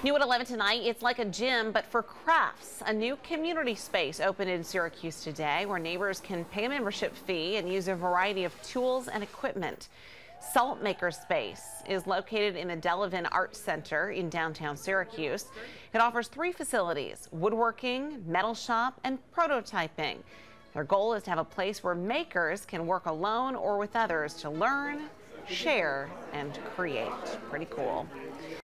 New at 11 tonight, it's like a gym, but for crafts. A new community space opened in Syracuse today where neighbors can pay a membership fee and use a variety of tools and equipment. Salt Makerspace is located in the Delavan Arts Center in downtown Syracuse. It offers 3 facilities: woodworking, metal shop, and prototyping. Their goal is to have a place where makers can work alone or with others to learn, share, and create. Pretty cool.